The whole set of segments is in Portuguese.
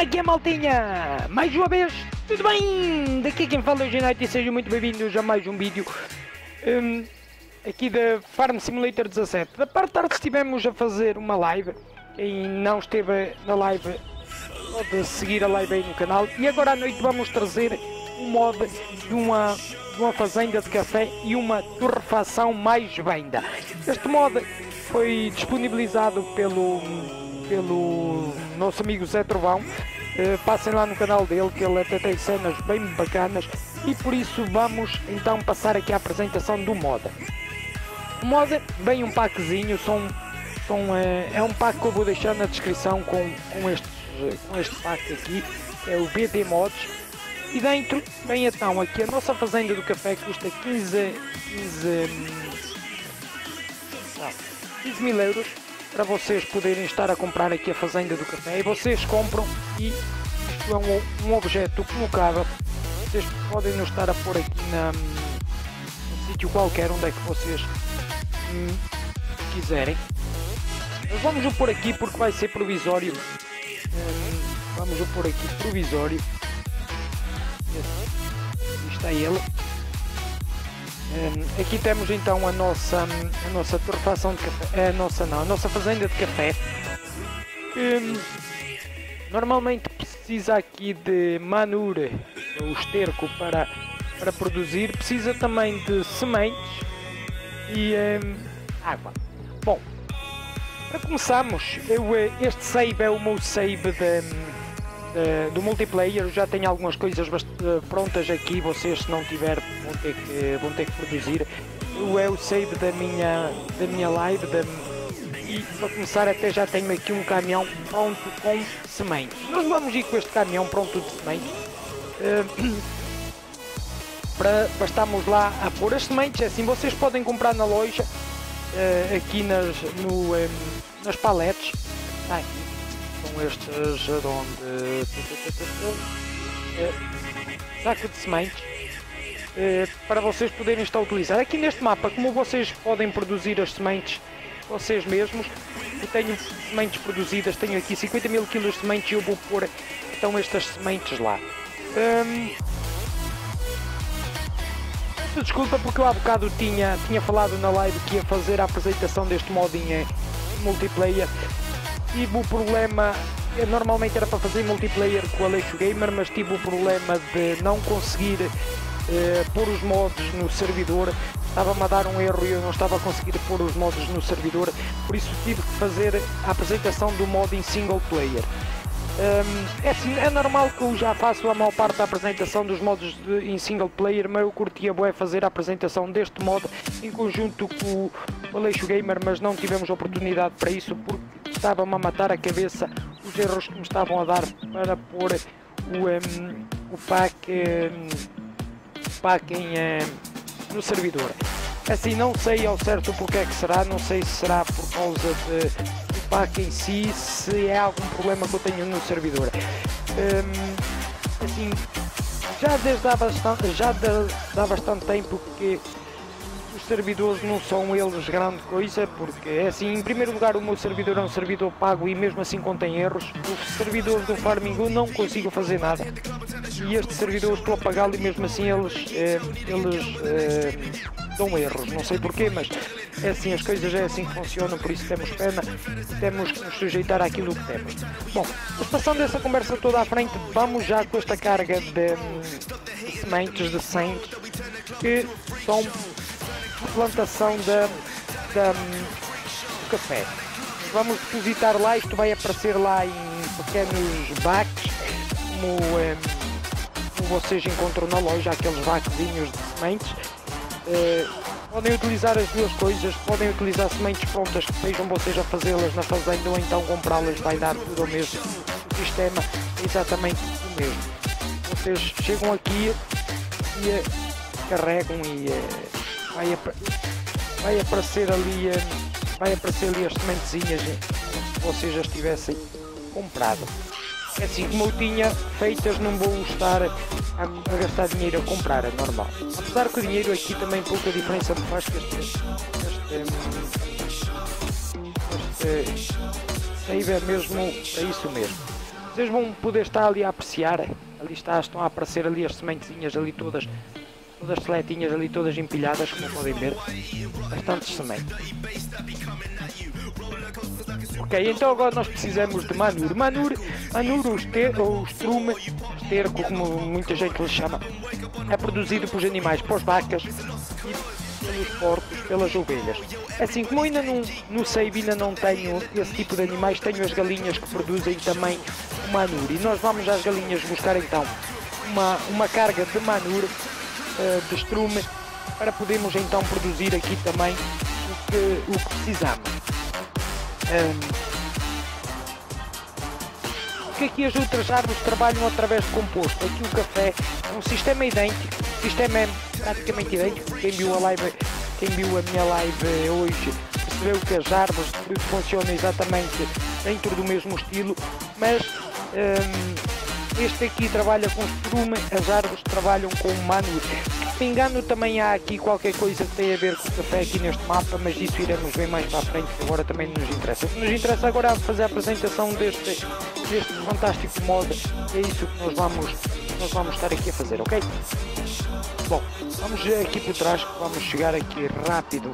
que é, maltinha? Mais uma vez, tudo bem? Daqui quem fala é o G-Night e sejam muito bem-vindos a mais um vídeo aqui da Farm Simulator 17. Da parte da tarde estivemos a fazer uma live. Quem não esteve na live pode seguir a live aí no canal. E agora à noite vamos trazer um mod de uma fazenda de café e uma torrefação mais venda. Este mod foi disponibilizado pelo nosso amigo Zé Trovão. Passem lá no canal dele, que ele até tem cenas bem bacanas, e por isso vamos então passar aqui a apresentação do mod. O mod vem um packzinho, é um pack que eu vou deixar na descrição com este pack aqui, é o BD Mods, e dentro vem então aqui a nossa fazenda do café, que custa 15 mil euros, para vocês poderem estar a comprar aqui a fazenda do café, e vocês compram, e isto é um objeto colocável. Vocês podem nos estar a pôr aqui num sítio qualquer onde é que vocês quiserem. Mas vamos o pôr aqui porque vai ser provisório. Vamos o pôr aqui provisório. Aqui está ele. Aqui temos então a nossa torrefação de café, a nossa fazenda de café. Normalmente precisa aqui de manure, o esterco para produzir, precisa também de sementes e água. Bom, para começarmos, este save é o meu save do multiplayer. Eu já tenho algumas coisas prontas aqui, vocês se não tiver vão ter que produzir. É o save da minha live, e para começar até já tenho aqui um caminhão pronto com sementes. Nós vamos ir com este caminhão pronto de sementes, para estamos lá a pôr as sementes. Assim vocês podem comprar na loja, aqui nas paletes. São estes saco de sementes, para vocês poderem estar a utilizar. Aqui neste mapa, como vocês podem produzir as sementes vocês mesmos, eu tenho sementes produzidas, tenho aqui 50 mil kg de sementes e eu vou pôr então estas sementes lá. Desculpa porque eu há bocado tinha falado na live que ia fazer a apresentação deste mod em multiplayer. Tive o problema, normalmente era para fazer multiplayer com o Aleixo Gamer, mas tive o problema de não conseguir pôr os mods no servidor. Estava-me a dar um erro e eu não estava a conseguir pôr os mods no servidor, por isso tive que fazer a apresentação do mod em single player. É normal que eu já faço a maior parte da apresentação dos modos em single player, mas eu curtia bué fazer a apresentação deste mod em conjunto com o Aleixo Gamer, mas não tivemos oportunidade para isso porque estava-me a matar a cabeça os erros que me estavam a dar para pôr o pack no servidor. Assim, não sei ao certo porque é que será, não sei se será por causa do pack em si, se é algum problema que eu tenho no servidor. Assim, já dá bastante tempo que os servidores não são eles grande coisa, porque é assim, em primeiro lugar o meu servidor é um servidor pago e mesmo assim contém erros. Os servidores do Farming eu não consigo fazer nada, e este servidor eu estou a pagá-lo e mesmo assim eles dão erros, não sei porquê, mas é assim, as coisas é assim que funcionam, por isso temos pena, temos que nos sujeitar àquilo que temos. Bom, mas passando essa conversa toda à frente, vamos já com esta carga de sementes, de sementes, que são a plantação do café. Vamos depositar lá, isto vai aparecer lá em pequenos baques, como vocês encontram na loja, aqueles baquezinhos de sementes. Podem utilizar as duas coisas, podem utilizar sementes prontas que sejam vocês a fazê-las na fazenda, ou então comprá-las, vai dar tudo o mesmo. O sistema é exatamente o mesmo. Vocês chegam aqui e carregam e vai aparecer ali as sementezinhas se vocês as tivessem comprado. É assim, como eu tinha feitas, não vou estar a gastar dinheiro a comprar, é normal. Apesar que o dinheiro aqui também pouca diferença me faz, que este save é mesmo, é isso mesmo. Vocês vão poder estar ali a apreciar. Ali estão a aparecer ali as sementezinhas ali todas seletinhas ali, todas empilhadas, como podem ver. Bastantes sementes. Ok, então agora nós precisamos de manure. Manure, o estrume, esterco, como muita gente lhe chama, é produzido pelos animais, pelas vacas e pelos porcos, pelas ovelhas. Assim, como ainda no save ainda não tenho esse tipo de animais, tenho as galinhas que produzem também o manure. E nós vamos às galinhas buscar então uma carga de manure, de estrume, para podermos então produzir aqui também o que precisamos. Porque aqui as outras árvores trabalham através de composto. Aqui o café é um sistema idêntico, o sistema é praticamente idêntico. Quem viu a minha live hoje percebeu que as árvores de fruto funcionam exatamente dentro do mesmo estilo, mas este aqui trabalha com estrume, as árvores trabalham com manure. Se me engano, também há aqui qualquer coisa que tem a ver com o café aqui neste mapa, mas isso iremos ver mais para a frente, que agora também nos interessa. O que nos interessa agora é fazer a apresentação deste fantástico mod, é isso que nós vamos estar aqui a fazer, ok? Bom, vamos aqui por trás, vamos chegar aqui rápido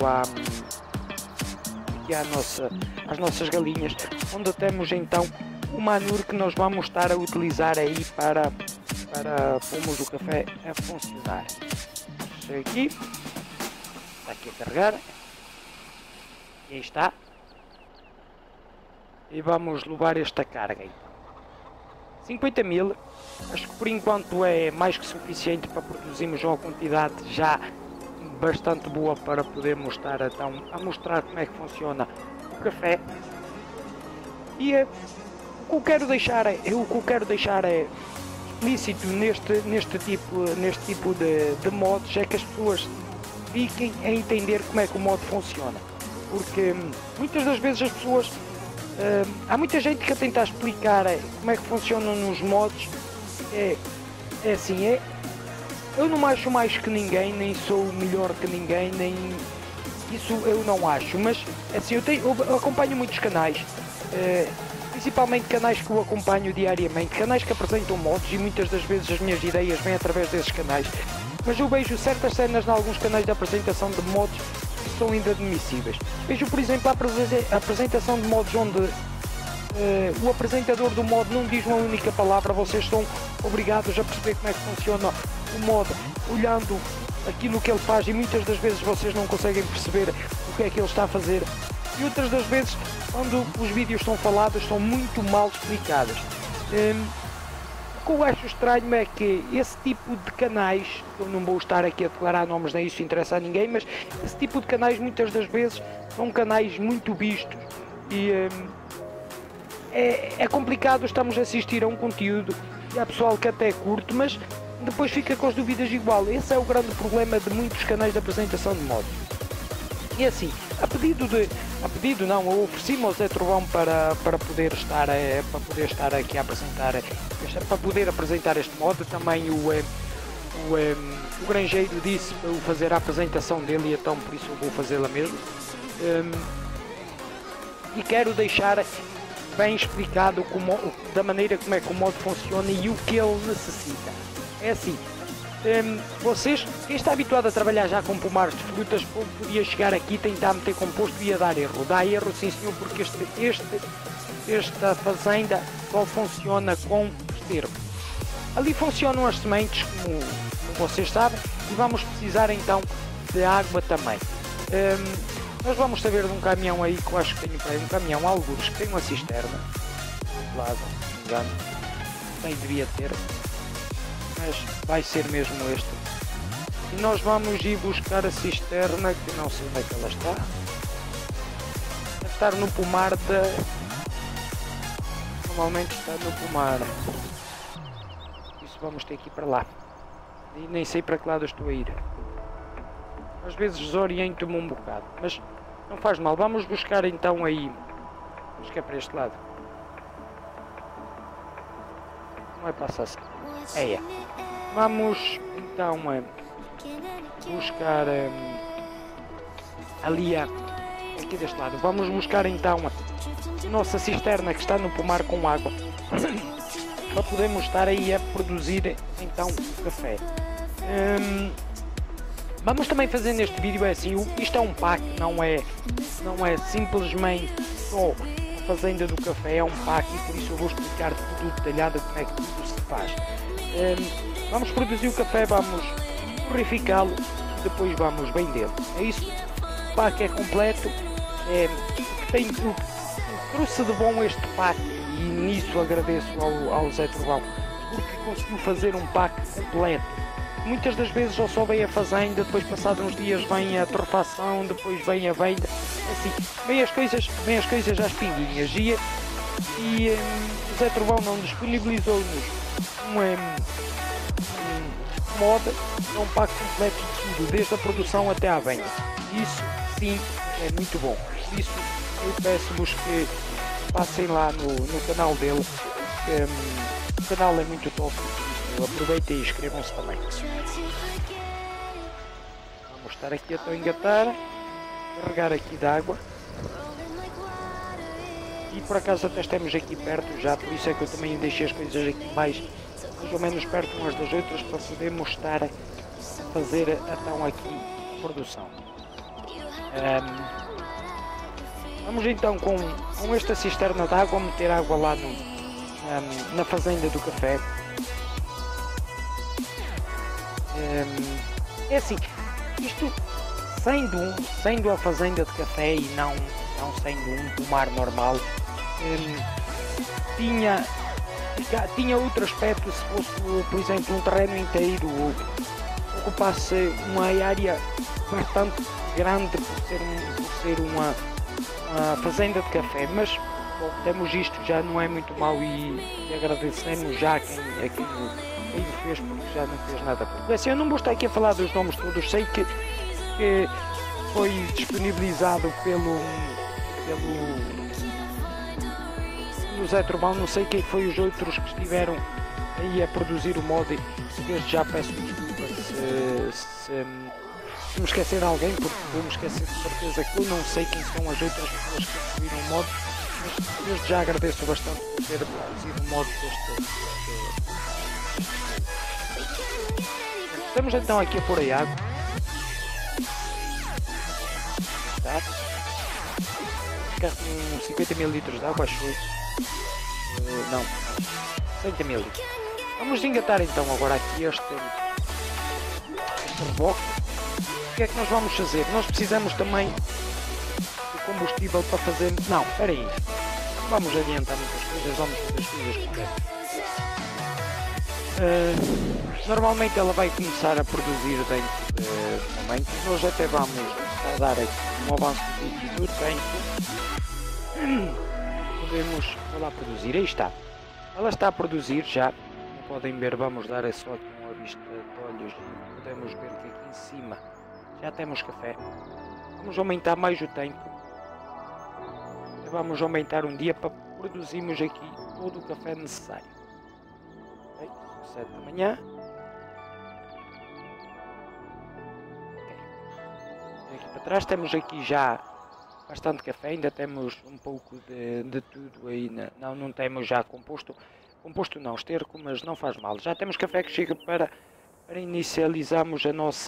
às nossas galinhas, onde temos então o manure que nós vamos estar a utilizar aí para pormos o café a funcionar. Aqui está aqui a carregar, e aí está, e vamos levar esta carga aí. 50.000, acho que por enquanto é mais que suficiente para produzirmos uma quantidade já bastante boa para podermos estar então a mostrar como é que funciona o café. E o que eu quero deixar é explícito neste tipo de modos, é que as pessoas fiquem a entender como é que o modo funciona, porque muitas das vezes as pessoas, há muita gente que a tentar explicar como é que funcionam nos modos. Eu não acho mais que ninguém, nem sou melhor que ninguém, nem isso eu não acho, mas assim, eu acompanho muitos canais, principalmente canais que eu acompanho diariamente, canais que apresentam modos, e muitas das vezes as minhas ideias vêm através desses canais, mas eu vejo certas cenas em alguns canais de apresentação de modos que são inadmissíveis. Vejo, por exemplo, a apresentação de modos onde o apresentador do mod não diz uma única palavra, vocês são obrigados a perceber como é que funciona o mod olhando aquilo que ele faz, e muitas das vezes vocês não conseguem perceber o que é que ele está a fazer, e outras das vezes, quando os vídeos são falados, são muito mal explicados. O que eu acho estranho é que esse tipo de canais, eu não vou estar aqui a declarar nomes, nem isso interessa a ninguém, mas esse tipo de canais muitas das vezes são canais muito vistos, e é complicado. Estamos a assistir a um conteúdo e há pessoal que até curte, mas depois fica com as dúvidas igual. Esse é o grande problema de muitos canais de apresentação de modos. E assim, eu ofereci-me ao Zé Trovão para poder estar aqui a apresentar, para poder apresentar este modo. Também o Granjeiro disse para eu fazer a apresentação dele, e então por isso eu vou fazê-la mesmo. E quero deixar bem explicado da maneira como é que o modo funciona e o que ele necessita. É assim, quem está habituado a trabalhar já com pomares de frutas, podia chegar aqui e tentar meter composto e ia dar erro. Dá erro, sim senhor, porque esta fazenda só funciona com esterco. Ali funcionam as sementes, como vocês sabem, e vamos precisar então de água também. Nós vamos saber de um caminhão aí, que eu acho que tenho para aí, um caminhão algures que tem uma cisterna do lado, se não me engano, nem devia ter, mas vai ser mesmo este. E nós vamos ir buscar a cisterna, que não sei onde é que ela está. Deve estar no pomar normalmente está no pomar. Isso vamos ter que ir para lá. E nem sei para que lado estou a ir. Às vezes desoriento-me um bocado, mas não faz mal. Vamos buscar então aí, acho que é para este lado. Não é passar assim. É. Vamos então buscar ali aqui deste lado. Vamos buscar então a nossa cisterna que está no pomar com água. para podermos estar aí a produzir então o café. Vamos também fazer neste vídeo assim, isto é um pack, não é simplesmente só a fazenda do café, é um pack e por isso eu vou explicar tudo detalhado como é que tudo se faz. Vamos produzir o café, vamos purificá-lo e depois vamos vendê-lo. É isso, o pack é completo, tem o que trouxe de bom este pack e nisso agradeço ao Zé Trovão, porque conseguiu fazer um pack completo. Muitas das vezes só vem a fazenda, depois passados uns dias vem a torrefação, depois vem a venda, assim, vem as coisas às pinguinhas e o Zé Trovão não disponibilizou-nos um mod, um pack completo de tudo, desde a produção até à venda. Isso sim é muito bom, isso eu peço-vos que passem lá no canal dele, que o canal é muito top. Aproveitem e inscrevam-se também. Vamos estar aqui a engatar, carregar aqui de água e por acaso até estamos aqui perto já, por isso é que eu também deixei as coisas aqui mais ou menos perto umas das outras para podermos estar a fazer então aqui a produção. Vamos então com esta cisterna de água meter água lá na fazenda do café. É assim, isto sendo a fazenda de café e não sendo um pomar normal, tinha outro aspecto se fosse, por exemplo, um terreno inteiro ou ocupasse uma área bastante grande por ser uma fazenda de café, mas bom, temos isto, já não é muito mau e agradecemos já a quem o fez, porque já não fez nada. Porque assim, eu não vou estar aqui a falar dos nomes todos, sei que foi disponibilizado pelo Zé Trovão, não sei quem foi os outros que estiveram aí a produzir o mod, desde já peço desculpa se me esquecer de alguém, porque vou me esquecer de certeza que eu não sei quem são as outras pessoas que produziram o mod, mas desde já agradeço bastante por ter produzido o mod deste. Estamos então aqui a pôr a água. Tá? Com 50 ml de água, acho eu. Não, 30 ml. Vamos engatar então agora aqui este reboque. O que é que nós vamos fazer? Nós precisamos também de combustível para fazer... Não, espera aí. Vamos adiantar muitas coisas, vamos fazer as coisas corretas. Normalmente ela vai começar a produzir dentro de momentos. Nós até vamos dar aqui um avanço do tempo. Podemos lá produzir. Aí está. Ela está a produzir já. Como podem ver, vamos dar só aqui uma vista de olhos e podemos ver que aqui em cima já temos café. Vamos aumentar mais o tempo. Vamos aumentar um dia para produzirmos aqui todo o café necessário. 7 da manhã. Aqui para trás temos aqui já bastante café, ainda temos um pouco de tudo aí, não temos já composto não, esterco, mas não faz mal, já temos café que chega para inicializarmos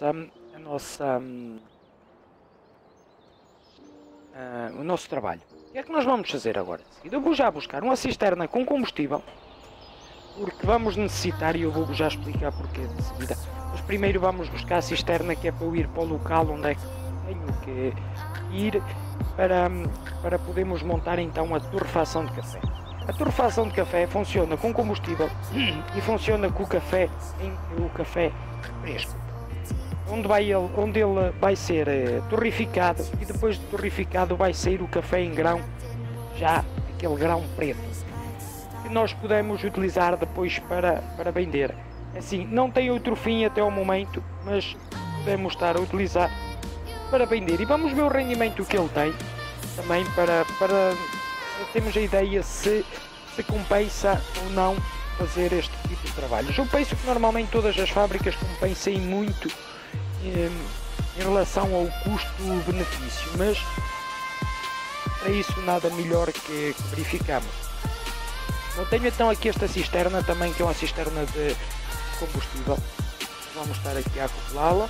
o nosso trabalho. O que é que nós vamos fazer agora? Eu vou já buscar uma cisterna com combustível, porque vamos necessitar, e eu vou já explicar porquê de seguida. Mas primeiro vamos buscar a cisterna, que é para eu ir para o local onde é que tenho que ir para podermos montar então a torrefação de café. A torrefação de café funciona com combustível e funciona com o café fresco, onde ele vai ser torrificado e depois de torrificado vai sair o café em grão, já aquele grão preto, que nós podemos utilizar depois para vender. Assim, não tem outro fim até ao momento, mas podemos estar a utilizar para vender. E vamos ver o rendimento que ele tem, também para termos a ideia se compensa ou não fazer este tipo de trabalhos. Eu penso que normalmente todas as fábricas compensem muito em relação ao custo-benefício, mas para isso nada melhor que verificamos. Eu tenho então aqui esta cisterna também, que é uma cisterna de combustível. Vamos estar aqui a acoplá-la.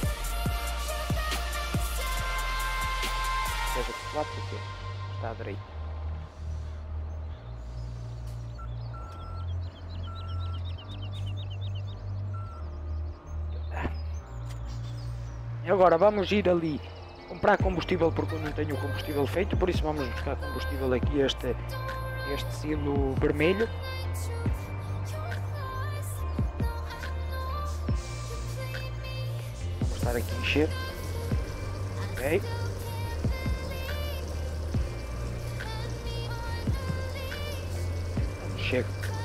Deve acoplar porque está à direita. E agora vamos ir ali comprar combustível, porque eu não tenho combustível feito, por isso vamos buscar combustível aqui, este silo vermelho. Vamos estar aqui a encher. Ok. Chega.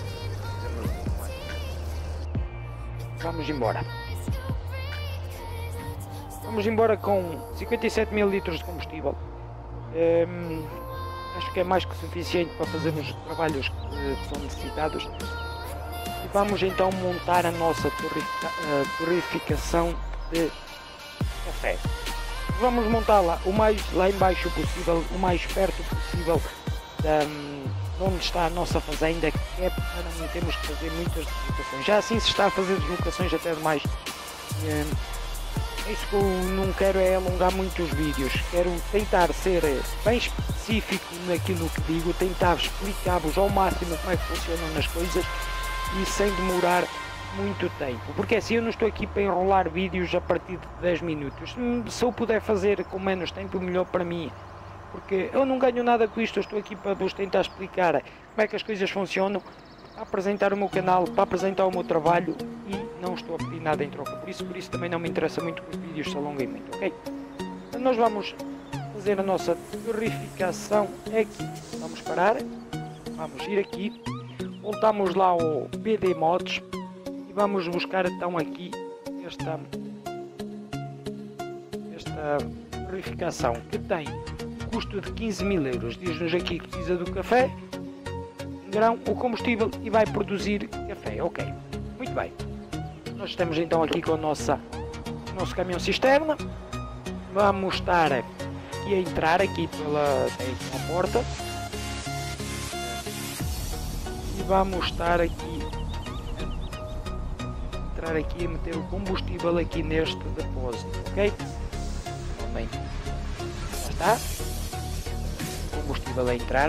Vamos embora. Vamos embora com 57 mil litros de combustível. Acho que é mais que suficiente para fazermos os trabalhos que são necessitados. E vamos então montar a nossa torreficação de café. Vamos montá-la o mais lá embaixo possível, o mais perto possível de onde está a nossa fazenda, que é para não termos que fazer muitas deslocações. Já assim se está a fazer deslocações até demais. É isso que eu não quero, é alongar muito os vídeos. Quero tentar ser bem específico naquilo que digo, tentar explicar-vos ao máximo como é que funcionam as coisas e sem demorar muito tempo. Porque assim, eu não estou aqui para enrolar vídeos a partir de 10 minutos. Se eu puder fazer com menos tempo, melhor para mim. Porque eu não ganho nada com isto, eu estou aqui para vos tentar explicar como é que as coisas funcionam, para apresentar o meu canal, para apresentar o meu trabalho e não estou a pedir nada em troca. Por isso também não me interessa muito que os vídeos se alonguem muito, ok? Então nós vamos fazer a nossa purificação aqui. Vamos parar, vamos ir aqui, voltamos lá ao BD Mods e vamos buscar então aqui esta purificação que tem custo de 15 mil euros. Diz-nos aqui que precisa do café, grão, o combustível e vai produzir café. Ok, muito bem. Nós estamos então aqui com o nosso caminhão cisterna. Vamos estar aqui a entrar aqui pela porta e vamos estar aqui a meter o combustível aqui neste depósito, ok? Bem, já está. Combustível a entrar.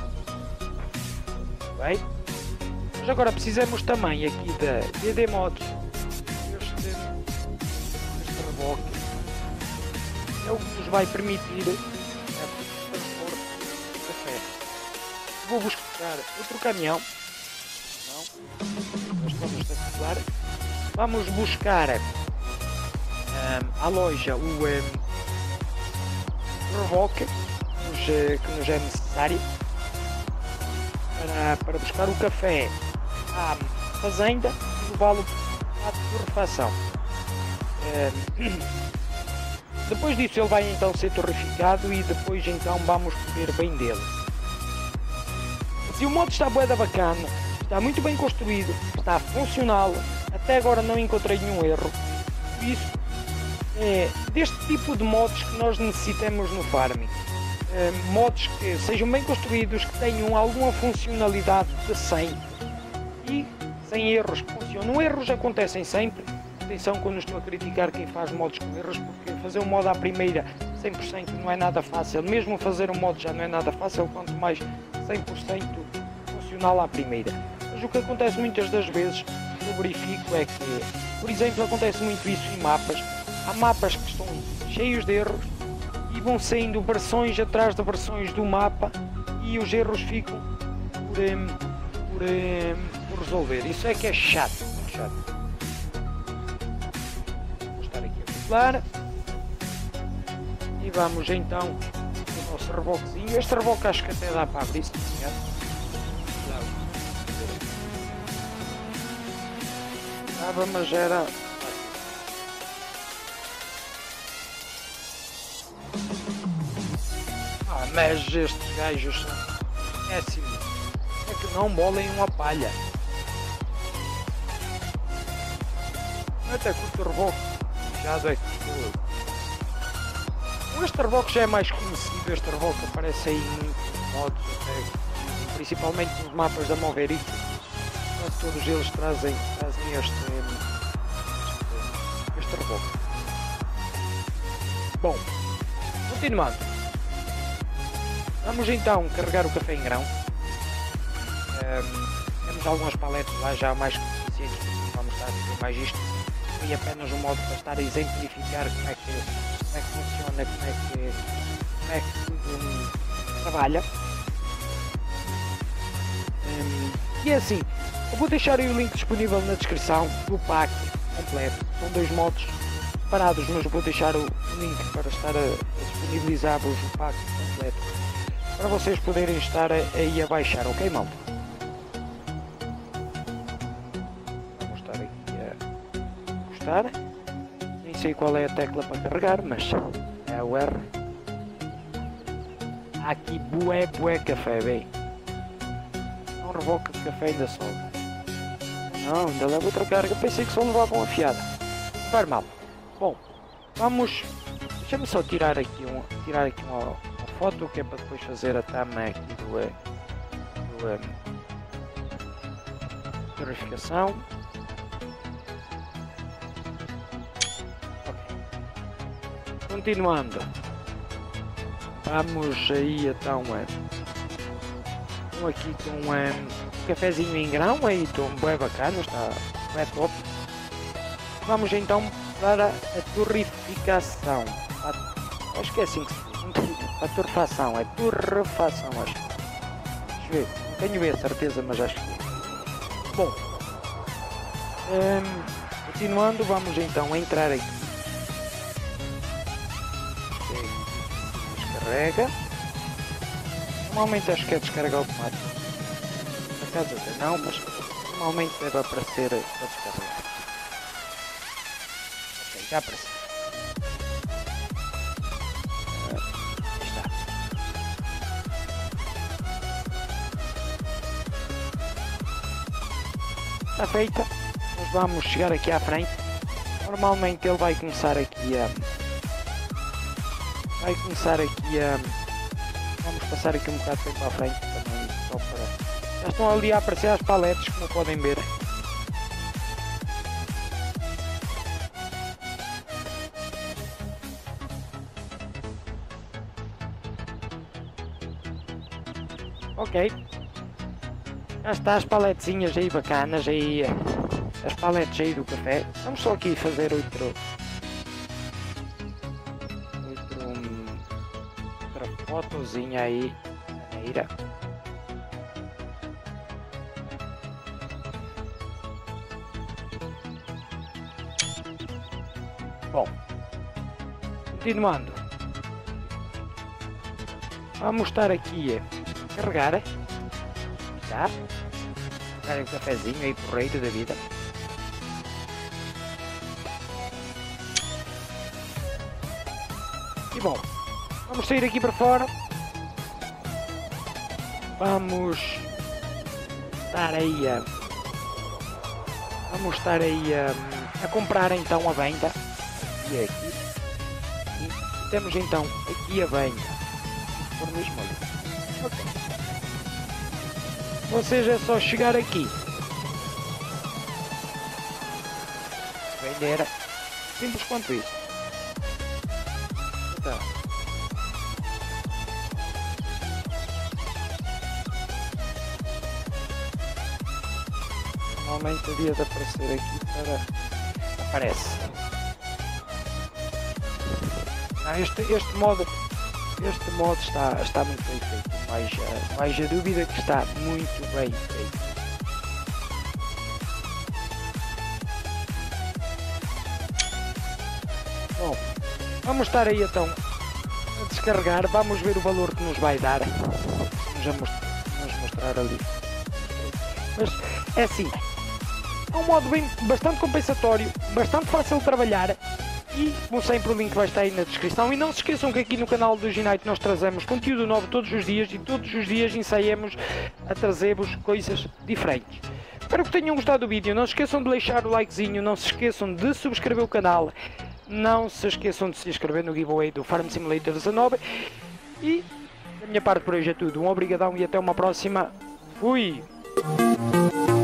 Bem, mas agora precisamos também aqui da BD Mods, este reboque é o que nos vai permitir o transporte de café. Vou buscar outro caminhão, nós vamos acumular. Vamos buscar à loja o reboque que nos é necessário para buscar o café à fazenda e levá-lo à torrefação. Depois disso ele vai então ser torreficado e depois então vamos beber bem dele. Se o modo está bué da bacana, está muito bem construído, está funcional, até agora não encontrei nenhum erro. Isso é deste tipo de modos que nós necessitamos no farming. Modos que sejam bem construídos, que tenham alguma funcionalidade de 100 e sem erros que funcionam. Erros acontecem sempre. Atenção quando estou a criticar quem faz modos com erros, porque fazer um modo à primeira 100% não é nada fácil. Mesmo fazer um modo já não é nada fácil, quanto mais 100% funcional à primeira. Mas o que acontece muitas das vezes, eu verifico, é que, por exemplo, acontece muito isso em mapas. Há mapas que estão cheios de erros e vão saindo versões atrás de versões do mapa e os erros ficam por resolver. Isso é que é chato, muito chato. Vou estar aqui a acoplar e vamos então o nosso reboquezinho. Este reboque acho que até dá para abrir, se não dava, mas era... mas estes gajos são péssimos. É que não bolem uma palha. Até que o reboque já é este reboque já é mais conhecido. Este reboque aparece aí em muitos modos, até principalmente nos mapas da Moverick, quase todos eles trazem este reboco. Bom, continuando, vamos então carregar o café em grão. Temos algumas paletes lá já mais que suficientes, vamos estar a fazer mais isto. Foi apenas um modo para estar a exemplificar como é que funciona, como é que tudo trabalha. E é assim, eu vou deixar aí o link disponível na descrição do pack completo. São 2 modos separados, mas eu vou deixar o link para estar a disponibilizar-vos o pack completo para vocês poderem estar aí a baixar, ok, malta? Vamos estar aqui a gostar. Nem sei qual é a tecla para carregar, mas é o R. Há aqui bué café, bem. Não revoca de café ainda só. Não, ainda leva outra carga. Pensei que só levava uma fiada. Não faz mal. Bom, vamos. Deixa-me só tirar aqui uma foto, que é para depois fazer a thumb aqui do verificação. Okay. Continuando. Vamos aí então aqui com um cafezinho em grão, aí estou bem bacana, está bem top. Vamos então para a torreficação. Acho que é assim que se diz. A torrefação, é torrefação, acho. Deixa eu ver, não tenho bem a certeza, mas acho que é. Bom, continuando, vamos então entrar aqui. Descarrega. Normalmente acho que é descarga automática. Na casa até não, mas normalmente deve aparecer a descarregar. Ok, já apareceu. Está feita. Nós vamos chegar aqui à frente. Normalmente ele vai começar aqui a... Vamos passar aqui um bocado de tempo à frente também, só para... Já estão ali a aparecer as paletes, como podem ver. Ok. Já está as paletezinhas aí bacanas, aí, as paletes aí do café. Vamos só aqui fazer outra fotozinha aí, maneira. Bom, continuando, vamos estar aqui a carregar. Tá? Dar um cafezinho aí porreiro da vida. E bom, vamos sair aqui para fora. Vamos estar aí a comprar então a venda. E aqui. E temos então aqui a venda. Por mesmo ali. Ok. Ou seja, é só chegar aqui, vender, simples quanto isso. Então, normalmente havia de aparecer aqui para... aparece. Não, este modo está muito bem feito. Não haja dúvida que está muito bem feito. Bom, vamos estar aí então a descarregar. Vamos ver o valor que nos vai dar. Vamos mostrar ali. Mas é assim, é um modo bastante compensatório, bastante fácil de trabalhar. E, como sempre, o link vai estar aí na descrição. E não se esqueçam que aqui no canal do Ginite nós trazemos conteúdo novo todos os dias. E todos os dias ensaiamos a trazer-vos coisas diferentes. Espero que tenham gostado do vídeo. Não se esqueçam de deixar o likezinho. Não se esqueçam de subscrever o canal. Não se esqueçam de se inscrever no giveaway do Farm Simulator 19. E Da minha parte por hoje é tudo. Um obrigadão e até uma próxima. Fui!